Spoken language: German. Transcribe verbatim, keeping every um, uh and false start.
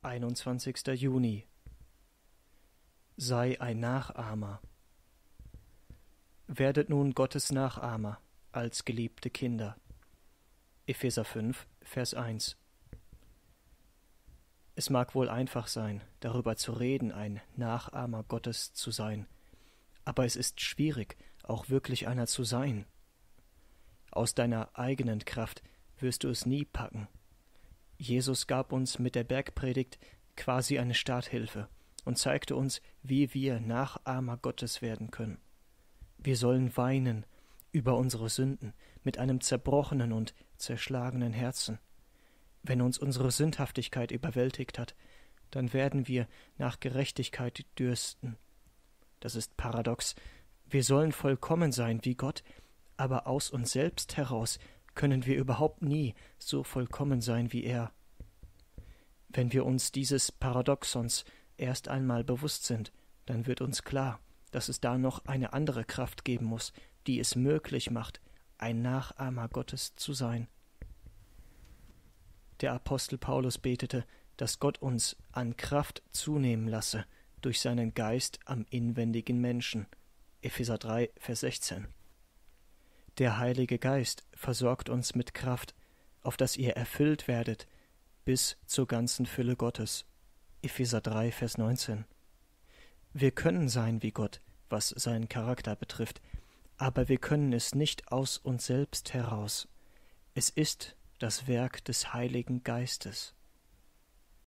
einundzwanzigster Juni. Sei ein Nachahmer. Werdet nun Gottes Nachahmer als geliebte Kinder. Epheser fünf, Vers eins. Es mag wohl einfach sein, darüber zu reden, ein Nachahmer Gottes zu sein, aber es ist schwierig, auch wirklich einer zu sein. Aus deiner eigenen Kraft wirst du es nie packen. Jesus gab uns mit der Bergpredigt quasi eine Starthilfe und zeigte uns, wie wir Nachahmer Gottes werden können. Wir sollen weinen über unsere Sünden mit einem zerbrochenen und zerschlagenen Herzen. Wenn uns unsere Sündhaftigkeit überwältigt hat, dann werden wir nach Gerechtigkeit dürsten. Das ist paradox. Wir sollen vollkommen sein wie Gott, aber aus uns selbst heraus können wir überhaupt nie so vollkommen sein wie er. Wenn wir uns dieses Paradoxons erst einmal bewusst sind, dann wird uns klar, dass es da noch eine andere Kraft geben muss, die es möglich macht, ein Nachahmer Gottes zu sein. Der Apostel Paulus betete, dass Gott uns an Kraft zunehmen lasse durch seinen Geist am inwendigen Menschen. Epheser drei, Vers sechzehn. Der Heilige Geist versorgt uns mit Kraft, auf dass ihr erfüllt werdet bis zur ganzen Fülle Gottes. Epheser drei, Vers neunzehn. Wir können sein wie Gott, was seinen Charakter betrifft, aber wir können es nicht aus uns selbst heraus. Es ist das Werk des Heiligen Geistes.